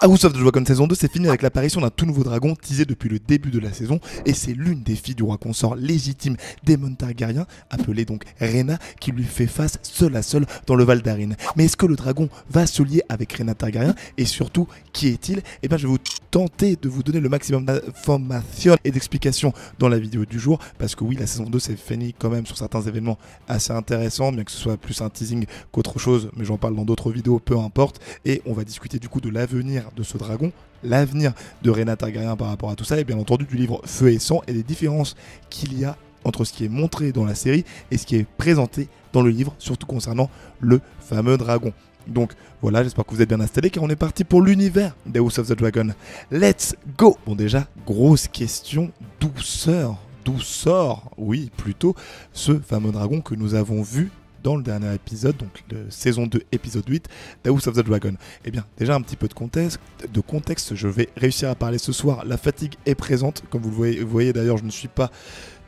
House of the Dragon saison 2, c'est fini avec l'apparition d'un tout nouveau dragon teasé depuis le début de la saison, et c'est l'une des filles du roi consort légitime d'Aemon Targaryen, appelée donc Rhaena, qui lui fait face seule à seule dans le Val d'Arin. Mais est-ce que le dragon va se lier avec Rhaena Targaryen, et surtout, qui est-il? Eh bien, je vais vous tenter de vous donner le maximum d'informations et d'explications dans la vidéo du jour, parce que oui, la saison 2 s'est finie quand même sur certains événements assez intéressants, bien que ce soit plus un teasing qu'autre chose, mais j'en parle dans d'autres vidéos, peu importe, et on va discuter du coup de l'avenir de ce dragon, l'avenir de Rhaena Targaryen par rapport à tout ça, et bien entendu du livre Feu et Sang et des différences qu'il y a entre ce qui est montré dans la série et ce qui est présenté dans le livre, surtout concernant le fameux dragon. Donc voilà, j'espère que vous êtes bien installés car on est parti pour l'univers des House of the Dragon. Let's go! Bon déjà, grosse question, d'où sort, oui plutôt, ce fameux dragon que nous avons vu dans le dernier épisode, donc le saison 2, épisode 8, The House of the Dragon. Eh bien, déjà un petit peu de contexte, je vais réussir à parler ce soir. La fatigue est présente, comme vous le voyez d'ailleurs, je ne suis pas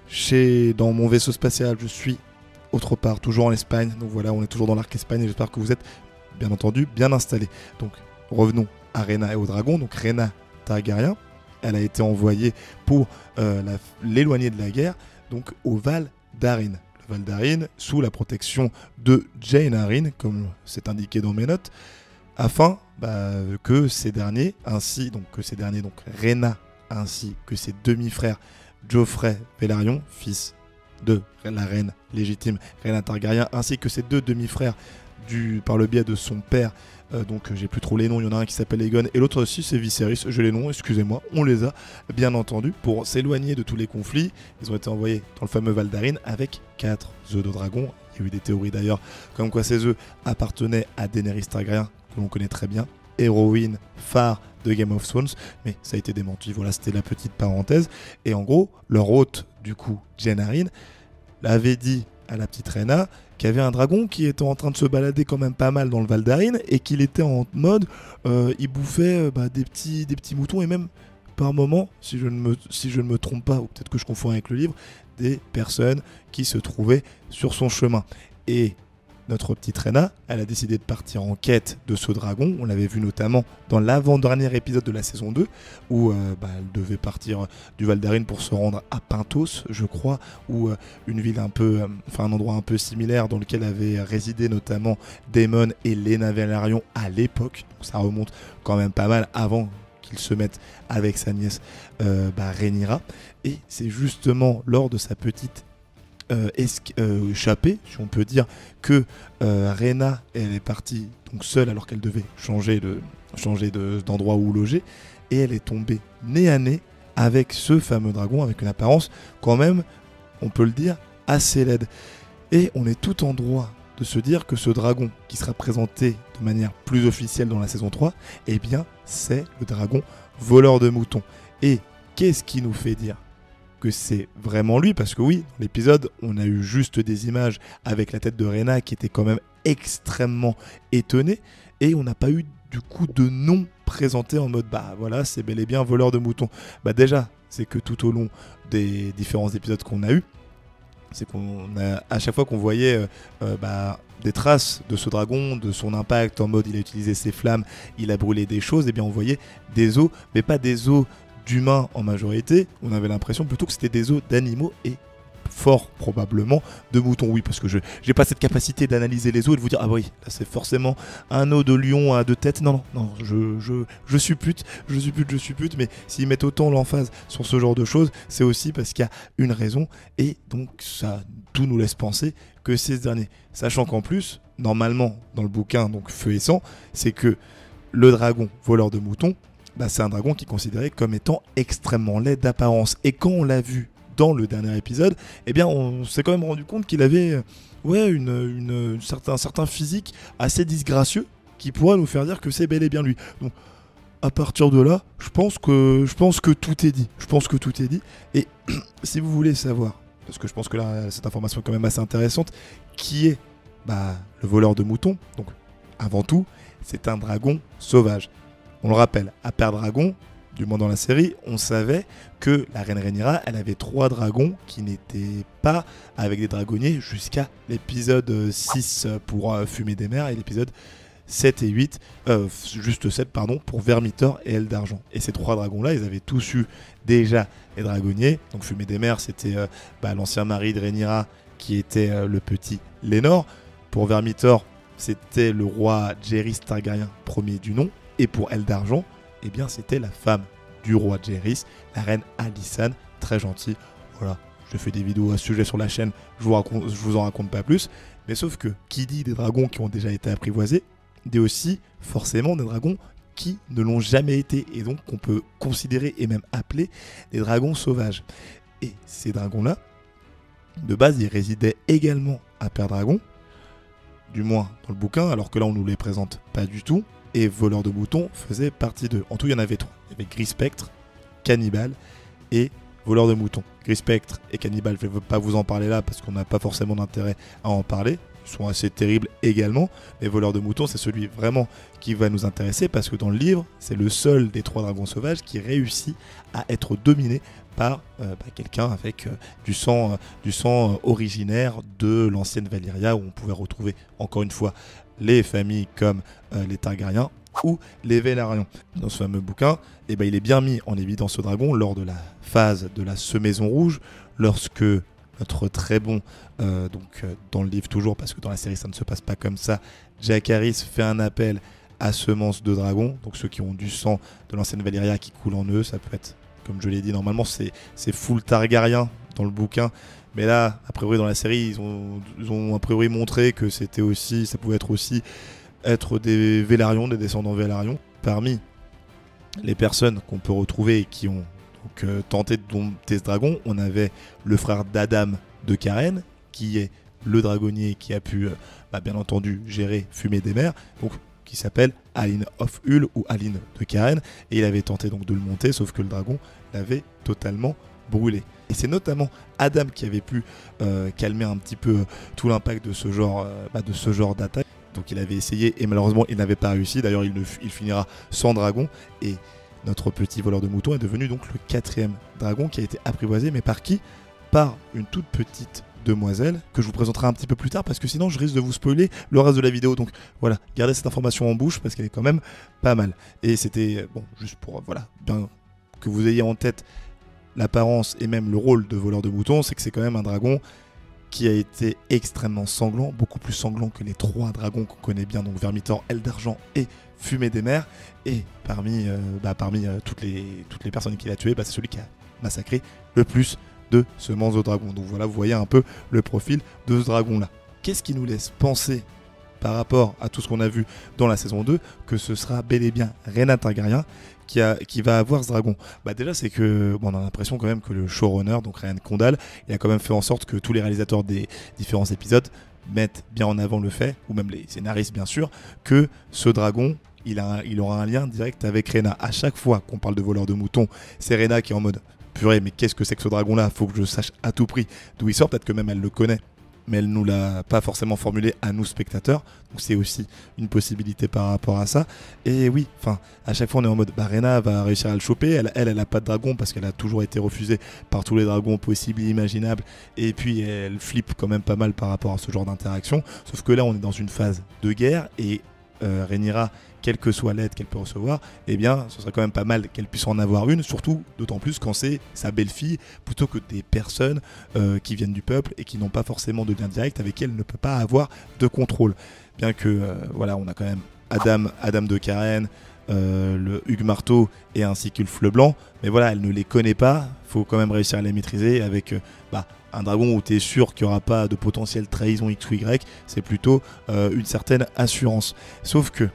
dans mon vaisseau spatial, je suis autre part, toujours en Espagne. Donc voilà, on est toujours dans l'arc Espagne et j'espère que vous êtes, bien entendu, bien installés. Donc, revenons à Rhaena et au dragon. Donc, Rhaena Targaryen, elle a été envoyée pour l'éloigner de la guerre, donc au Val d'Arin. Val d'Arin, sous la protection de Jain Arryn, comme c'est indiqué dans mes notes, afin que ces derniers, donc Rhaena, ainsi que ses demi-frères Joffrey Velaryon, fils de la reine légitime Rhaena Targaryen, ainsi que ses deux demi-frères par le biais de son père, donc j'ai plus trop les noms, il y en a un qui s'appelle Aegon et l'autre aussi c'est Viserys, j'ai les noms, excusez-moi, on les a bien entendu, pour s'éloigner de tous les conflits. Ils ont été envoyés dans le fameux Val d'Arin avec 4 œufs de dragon. Il y a eu des théories d'ailleurs comme quoi ces œufs appartenaient à Daenerys Targaryen, que l'on connaît très bien, héroïne phare de Game of Thrones, mais ça a été démenti, voilà, c'était la petite parenthèse. Et en gros, leur hôte du coup, Jain Arryn, l'avait dit à la petite Rhaena qu'il y avait un dragon qui était en train de se balader quand même pas mal dans le Val d'Arin et qu'il était en mode il bouffait des petits moutons et même par moment, si je ne me trompe pas, ou peut-être que je confonds avec le livre, des personnes qui se trouvaient sur son chemin. Et notre petite Rhaena, elle a décidé de partir en quête de ce dragon. On l'avait vu notamment dans l'avant-dernier épisode de la saison 2, où elle devait partir du Val d'Arin pour se rendre à Pentos, je crois, ou une ville un endroit un peu similaire dans lequel avaient résidé notamment Daemon et Laena Velaryon à l'époque. Donc ça remonte quand même pas mal avant qu'il se mette avec sa nièce Rhaenyra. Et c'est justement lors de sa petite échappée, si on peut dire, que Rhaena, elle est partie donc seule alors qu'elle devait changer d'endroit où loger, et elle est tombée nez à nez avec ce fameux dragon, avec une apparence quand même, on peut le dire, assez laide. Et on est tout en droit de se dire que ce dragon qui sera présenté de manière plus officielle dans la saison 3, eh bien c'est le dragon voleur de moutons. Et qu'est-ce qui nous fait dire que c'est vraiment lui? Parce que oui, dans l'épisode, on a eu juste des images avec la tête de Rhaena qui était quand même extrêmement étonnée, et on n'a pas eu du coup de nom présenté en mode voilà, c'est bel et bien voleur de moutons. Déjà, c'est que tout au long des différents épisodes qu'on a eu, c'est qu'on a à chaque fois qu'on voyait des traces de ce dragon, de son impact, en mode il a utilisé ses flammes, il a brûlé des choses, et bien on voyait des os, mais pas des os d'humains en majorité. On avait l'impression plutôt que c'était des os d'animaux et fort probablement de moutons. Oui, parce que je n'ai pas cette capacité d'analyser les os et de vous dire oui, là c'est forcément un os de lion à 2 têtes. Non, je suppute, mais s'ils mettent autant l'emphase sur ce genre de choses, c'est aussi parce qu'il y a une raison, et donc ça tout nous laisse penser que c'est ce dernier. Sachant qu'en plus, normalement, dans le bouquin, donc Feu et Sang, c'est que le dragon voleur de moutons, c'est un dragon qui est considéré comme étant extrêmement laid d'apparence. Et quand on l'a vu dans le dernier épisode, eh bien on s'est quand même rendu compte qu'il avait un certain physique assez disgracieux qui pourrait nous faire dire que c'est bel et bien lui. Donc à partir de là, je pense que tout est dit. Et si vous voulez savoir, parce que je pense que là cette information est quand même assez intéressante, qui est le voleur de moutons, donc avant tout, c'est un dragon sauvage. On le rappelle, à Père Dragon, du moins dans la série, on savait que la reine Rhaenyra, elle avait 3 dragons qui n'étaient pas avec des dragonniers jusqu'à l'épisode 6 pour Fumée des Mers et l'épisode 7 et 8, juste 7 pardon, pour Vermithor et Aile d'Argent. Et ces 3 dragons-là, ils avaient tous eu déjà les dragonniers. Donc Fumée des Mers, c'était l'ancien mari de Rhaenyra qui était le petit Lénore. Pour Vermithor, c'était le roi Jaehaerys Targaryen, premier du nom. Et pour Aile d'Argent, eh bien c'était la femme du roi Jaehaerys, la reine Alysanne, très gentille. Voilà, je fais des vidéos à ce sujet sur la chaîne, je vous en raconte pas plus. Mais sauf que, qui dit des dragons qui ont déjà été apprivoisés, dit aussi forcément des dragons qui ne l'ont jamais été, et donc qu'on peut considérer et même appeler des dragons sauvages. Et ces dragons-là, de base, ils résidaient également à Pendragon, du moins dans le bouquin, alors que là on nous les présente pas du tout, et Voleur de moutons faisait partie d'eux. En tout, il y en avait 3. Il y avait Gris Spectre, Cannibale et Voleur de moutons. Gris Spectre et Cannibale, je ne veux pas vous en parler là parce qu'on n'a pas forcément d'intérêt à en parler. Ils sont assez terribles également. Mais Voleur de moutons, c'est celui vraiment qui va nous intéresser parce que dans le livre, c'est le seul des 3 dragons sauvages qui réussit à être dominé par quelqu'un avec du sang originaire de l'ancienne Valyria, où on pouvait retrouver encore une fois les familles comme les Targaryens ou les Vélarions. Dans ce fameux bouquin, il est bien mis en évidence ce dragon lors de la phase de la Semaison Rouge, lorsque notre très bon, dans le livre toujours, parce que dans la série ça ne se passe pas comme ça, Jaehaerys fait un appel à semences de dragons, donc ceux qui ont du sang de l'ancienne Valyria qui coule en eux. Ça peut être, comme je l'ai dit, normalement c'est full Targaryen dans le bouquin, mais là, a priori dans la série, ils ont a priori montré que ça pouvait être des Vélarions, des descendants Vélarions. Parmi les personnes qu'on peut retrouver et qui ont tenté de dompter ce dragon, on avait le frère d'Adam de Karen, qui est le dragonnier qui a pu, bien entendu, gérer Fumée des Mers, donc qui s'appelle Aline of Hull ou Aline de Karen, et il avait tenté donc de le monter, sauf que le dragon l'avait totalement brûlé. Et c'est notamment Adam qui avait pu calmer un petit peu tout l'impact de ce genre d'attaque. Donc il avait essayé et malheureusement il n'avait pas réussi. D'ailleurs il finira sans dragon, et notre petit voleur de moutons est devenu donc le 4e dragon qui a été apprivoisé, mais par qui? Par une toute petite demoiselle que je vous présenterai un petit peu plus tard, parce que sinon je risque de vous spoiler le reste de la vidéo. Donc voilà, gardez cette information en bouche parce qu'elle est quand même pas mal. Et c'était juste pour bien que vous ayez en tête l'apparence et même le rôle de voleur de moutons, c'est que c'est quand même un dragon qui a été extrêmement sanglant, beaucoup plus sanglant que les 3 dragons qu'on connaît bien, donc Vermithor, Aile d'Argent et Fumée des Mers. Et parmi toutes les personnes qu'il a tuées, c'est celui qui a massacré le plus de semences de dragon. Donc voilà, vous voyez un peu le profil de ce dragon-là. Qu'est-ce qui nous laisse penser, par rapport à tout ce qu'on a vu dans la saison 2, que ce sera bel et bien Rhaena Targaryen qui va avoir ce dragon? Déjà, c'est que on a l'impression quand même que le showrunner, donc Ryan Condal, il a quand même fait en sorte que tous les réalisateurs des différents épisodes mettent bien en avant le fait, ou même les scénaristes bien sûr, que ce dragon, il aura un lien direct avec Rhaena. À chaque fois qu'on parle de voleur de moutons, c'est Rhaena qui est en mode purée, mais qu'est-ce que c'est que ce dragon-là? Faut que je sache à tout prix d'où il sort. Peut-être que même elle le connaît, mais elle nous l'a pas forcément formulé à nous spectateurs, donc c'est aussi une possibilité par rapport à ça. Et oui, à chaque fois on est en mode Rhaena va réussir à le choper, elle a pas de dragon parce qu'elle a toujours été refusée par tous les dragons possibles et imaginables, et puis elle flippe quand même pas mal par rapport à ce genre d'interaction, sauf que là on est dans une phase de guerre, et Rhaenyra, quelle que soit l'aide qu'elle peut recevoir, ce serait quand même pas mal qu'elle puisse en avoir une, surtout d'autant plus quand c'est sa belle-fille, plutôt que des personnes qui viennent du peuple et qui n'ont pas forcément de lien direct, avec qui elle ne peut pas avoir de contrôle. Bien que, on a quand même Adam de Karen, le Hugues Marteau et ainsi que le Fleu Blanc, mais elle ne les connaît pas, faut quand même réussir à les maîtriser avec un dragon où tu es sûr qu'il n'y aura pas de potentielle trahison X ou Y, c'est plutôt une certaine assurance. Sauf que,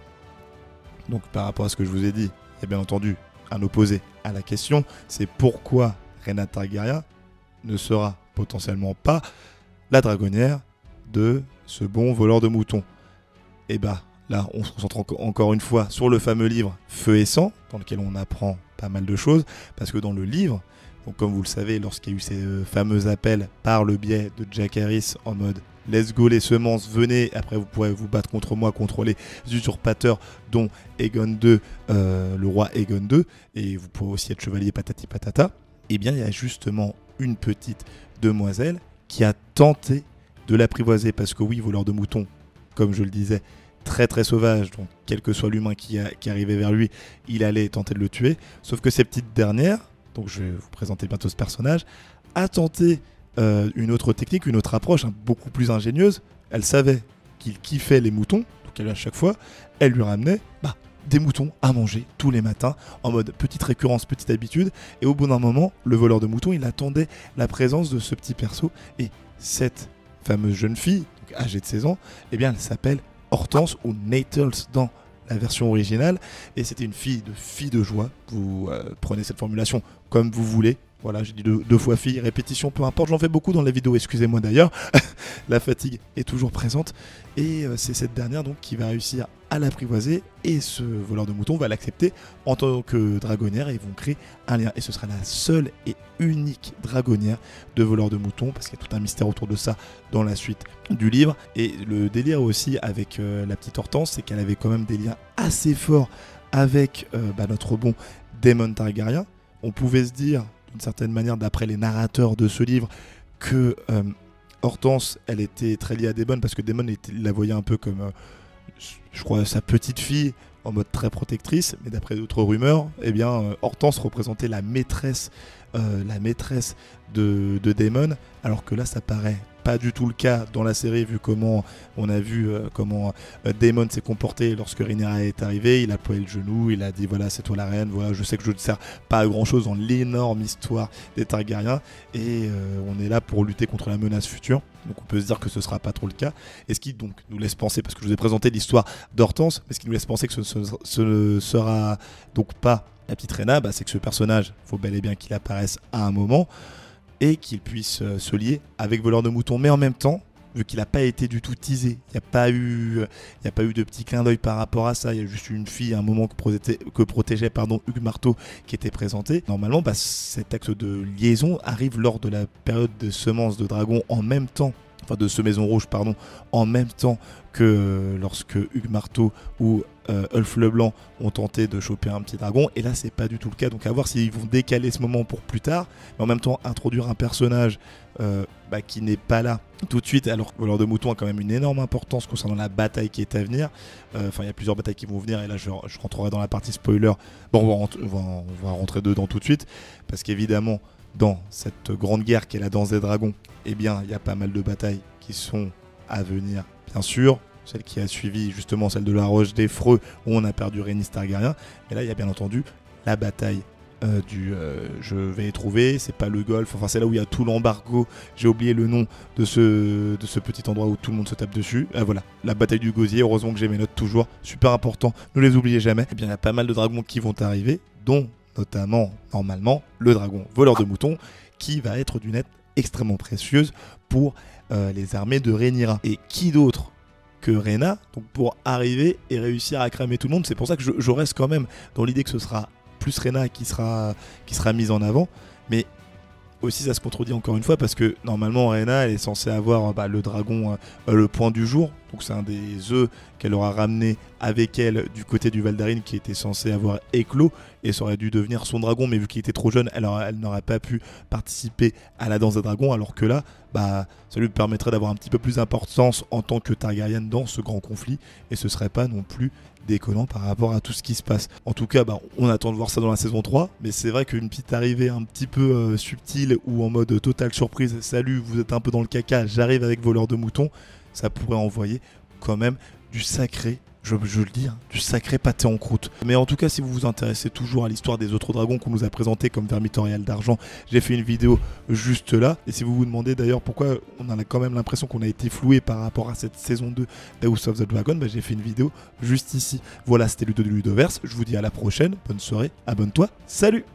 donc par rapport à ce que je vous ai dit, il y a bien entendu un opposé à la question, c'est pourquoi Rhaena Targaryen ne sera potentiellement pas la dragonnière de ce bon voleur de moutons. Et là, on se concentre encore une fois sur le fameux livre Feu et Sang, dans lequel on apprend pas mal de choses, parce que dans le livre, donc comme vous le savez, lorsqu'il y a eu ces fameux appels par le biais de Jaehaerys en mode let's go les semences, venez, après vous pourrez vous battre contre moi, contre les usurpateurs dont Aegon II, le roi Aegon II, et vous pourrez aussi être chevalier patati patata, et bien il y a justement une petite demoiselle qui a tenté de l'apprivoiser, parce que oui, voleur de moutons, comme je le disais, très très sauvage, donc quel que soit l'humain qui arrivait vers lui, il allait tenter de le tuer. Sauf que cette petite dernière, donc je vais vous présenter bientôt ce personnage, a tenté une autre technique, une autre approche, beaucoup plus ingénieuse. Elle savait qu'il kiffait les moutons, donc à chaque fois, elle lui ramenait des moutons à manger tous les matins, en mode petite récurrence, petite habitude. Et au bout d'un moment, le voleur de moutons, il attendait la présence de ce petit perso. Et cette fameuse jeune fille, donc âgée de 16 ans, eh bien, elle s'appelle Hortense ou Nettles dans la version originale. Et c'était une fille de joie. Vous prenez cette formulation comme vous voulez. Voilà, j'ai dit deux fois fille, répétition, peu importe, j'en fais beaucoup dans les vidéos, excusez-moi d'ailleurs. La fatigue est toujours présente. Et c'est cette dernière donc qui va réussir à l'apprivoiser. Et ce voleur de moutons va l'accepter en tant que dragonnière et ils vont créer un lien. Et ce sera la seule et unique dragonnière de voleur de moutons, parce qu'il y a tout un mystère autour de ça dans la suite du livre. Et le délire aussi avec la petite Hortense, c'est qu'elle avait quand même des liens assez forts avec notre bon Daemon Targaryen. On pouvait se dire, d'une certaine manière, d'après les narrateurs de ce livre, que Hortense, elle était très liée à Daemon, parce que Daemon la voyait un peu comme, je crois, sa petite fille, en mode très protectrice. Mais d'après d'autres rumeurs, eh bien, Hortense représentait la maîtresse de Daemon, alors que là, ça paraît pas du tout le cas dans la série, vu comment on a vu comment Daemon s'est comporté lorsque Rhaenyra est arrivée. Il a ployé le genou, il a dit voilà, c'est toi la reine, voilà, je sais que je ne sers pas à grand chose dans l'énorme histoire des Targaryens, et on est là pour lutter contre la menace future. Donc on peut se dire que ce sera pas trop le cas. Et ce qui donc nous laisse penser, parce que je vous ai présenté l'histoire d'Hortense, mais ce qui nous laisse penser que ce ne sera donc pas la petite Rhaena, c'est que ce personnage, il faut bel et bien qu'il apparaisse à un moment et qu'il puisse se lier avec Voleur de Moutons. Mais en même temps, vu qu'il n'a pas été du tout teasé, il n'y a pas eu de petit clin d'œil par rapport à ça, il y a juste une fille à un moment que protégeait Hugues Marteau qui était présenté. Normalement, cet axe de liaison arrive lors de la période de semences de dragon en même temps, enfin de semaison rouge, pardon, en même temps que lorsque Hugues Marteau ou Ulf Leblanc ont tenté de choper un petit dragon. Et là, c'est pas du tout le cas. Donc à voir s'ils vont décaler ce moment pour plus tard, mais en même temps introduire un personnage qui n'est pas là tout de suite, alors que Voleur de Moutons a quand même une énorme importance concernant la bataille qui est à venir. Enfin, il y a plusieurs batailles qui vont venir, et là je rentrerai dans la partie spoiler. Bon, on va rentrer dedans tout de suite, parce qu'évidemment, dans cette grande guerre qui est la danse des dragons, eh bien, il y a pas mal de batailles qui sont à venir, bien sûr. Celle qui a suivi justement celle de la Roche des Freux, où on a perdu Rhaenys Targaryen. Mais là, il y a bien entendu la bataille je vais trouver, c'est pas le golfe, enfin c'est là où il y a tout l'embargo, j'ai oublié le nom de ce petit endroit où tout le monde se tape dessus. Voilà, la bataille du gosier, heureusement que j'ai mes notes toujours, super important, ne les oubliez jamais. Et bien il y a pas mal de dragons qui vont arriver, dont notamment, normalement, le dragon voleur de moutons, qui va être d'une aide extrêmement précieuse pour les armées de Rhaenyra. Et qui d'autre que Rhaena, donc pour arriver et réussir à cramer tout le monde. C'est pour ça que je reste quand même dans l'idée que ce sera plus Rhaena qui sera mise en avant, mais aussi ça se contredit encore une fois, parce que normalement Rhaena, elle est censée avoir le dragon, le point du jour, donc c'est un des œufs qu'elle aura ramené avec elle du côté du Valdarine, qui était censé avoir éclos, et ça aurait dû devenir son dragon, mais vu qu'il était trop jeune, elle n'aurait pas pu participer à la danse des dragons, alors que là, ça lui permettrait d'avoir un petit peu plus d'importance en tant que Targaryen dans ce grand conflit, et ce serait pas non plus déconnant par rapport à tout ce qui se passe. En tout cas, on attend de voir ça dans la saison 3, mais c'est vrai qu'une petite arrivée un petit peu subtile ou en mode totale surprise, salut, vous êtes un peu dans le caca, j'arrive avec Voleur de Moutons, ça pourrait envoyer quand même du sacré, je le dis, du sacré pâté en croûte. Mais en tout cas, si vous vous intéressez toujours à l'histoire des autres dragons qu'on nous a présentés comme Vermitorial d'Argent, j'ai fait une vidéo juste là. Et si vous vous demandez d'ailleurs pourquoi on a quand même l'impression qu'on a été floué par rapport à cette saison 2 d'House of the Dragon, j'ai fait une vidéo juste ici. Voilà, c'était Ludo de Ludoverse. Je vous dis à la prochaine, bonne soirée, abonne-toi, salut!